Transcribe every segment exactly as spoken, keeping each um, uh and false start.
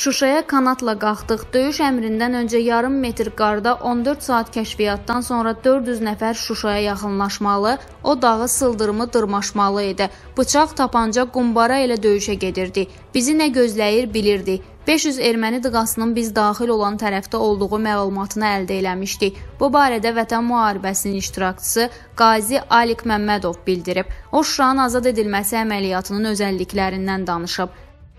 Şuşaya kanatla qalxdıq. Döyüş əmrindən öncə yarım metr qarda on dörd saat kəşfiyyatdan sonra dörd yüz nəfər Şuşaya yaxınlaşmalı, o dağı sıldırımı dırmaşmalı idi. Bıçaq, tapanca, qumbara ilə döyüşə gedirdi. Bizi nə gözləyir bilirdi. beş yüz erməni dıqasının biz daxil olan tərəfdə olduğu məlumatını əldə eləmişdik. Bu barədə Vətən müharibəsinin iştirakçısı Qazi Alik Məmmədov bildirib. O, Şuşanın azad edilməsi əməliyyatının özəlliklərindən danışıb.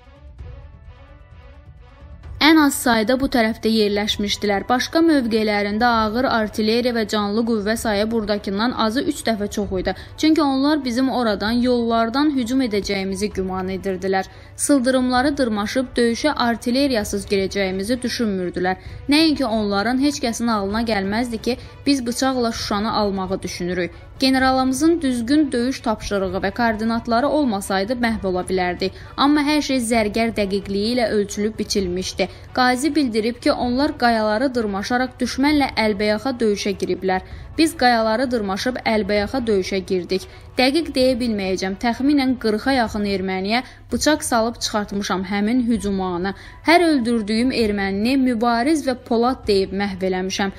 Ən az sayda bu tərəfdə yerləşmişdilər. Başqa mövqelərində ağır artilleriya və canlı qüvvə sayı buradakından azı üç dəfə çox idi. Çünki onlar bizim oradan, yollardan hücum edəcəyimizi güman edirdilər. Sıldırımları dırmaşıb döyüşə artilleriyasız girəcəyimizi düşünmürdülər. Nəinki onların heç kəsin ağlına gəlməzdi ki, biz bıçaqla Şuşanı almağı düşünürük. Generalımızın düzgün döyüş tapşırığı və koordinatları olmasaydı məhv ola bilərdi. Amma hər şey zərgər dəqiqliyi ilə ölçülüb biçilmişdi. Qazi bildirib ki, onlar qayaları dırmaşaraq düşmənlə əlbəyaxa döyüşə giriblər. Biz qayaları dırmaşıb əlbəyaxa döyüşə girdik. Dəqiq deyə bilməyəcəm, təxminən qırxa yaxın erməniyə bıçaq salıb çıxartmışam həmin hücumanı. Hər öldürdüyüm ermənini mübariz və polad deyib məhv eləmişəm.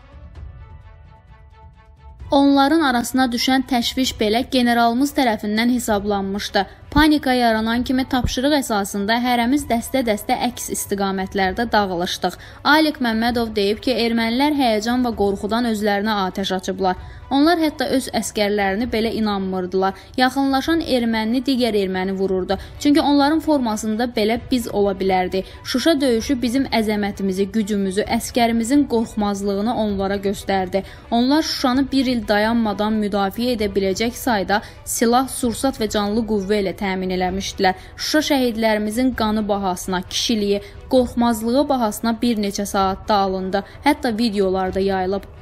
Onların arasına düşən təşviş belə generalımız tərəfindən hesablanmışdı. Panika yaranan kimi tapşırıq əsasında hərəmiz dəstə-dəstə əks istiqamətlərdə dağılışdıq. Alik Məmmədov deyib ki, ermənilər həyəcan və qorxudan özlərinə atəş açıblar. Onlar hətta öz əskərlərini belə inanmırdılar. Yaxınlaşan erməni digər erməni vururdu. Çünki onların formasında belə biz ola bilərdi. Şuşa döyüşü bizim əzəmətimizi, gücümüzü, əskərimizin qorxmazlığını onlara göstərdi. Onlar Şuşanı bir il dayanmadan müdafiə edə biləcək sayda silah, sursat və canlı qüvvə ilə təmin eləmişdilər. Şuşa şəhidlərimizin qanı bahasına, kişiliyi, qorxmazlığı bahasına bir neçə saatda alındı. Hətta videolarda yayılıb.